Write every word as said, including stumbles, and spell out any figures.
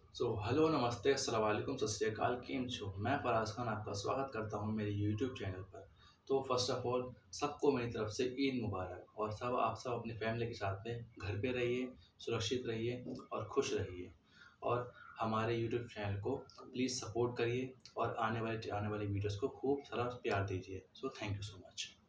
So hello नमस्ते अस्सलाम वालेकुम सत श्री अकाल केम छो। मैं फराज खान आपका स्वागत करता हूं मेरे यूट्यूब चैनल पर। तो फर्स्ट ऑफ ऑल सबको मेरी तरफ से ईद मुबारक। और सब आप सब अपनी फैमिली के साथ में घर पे रहिए, सुरक्षित रहिए और खुश रहिए। और हमारे यूट्यूब चैनल को प्लीज़ सपोर्ट करिए और आने वाले आने वाली वीडियोस को खूब सारा प्यार दीजिए। So thank you so much.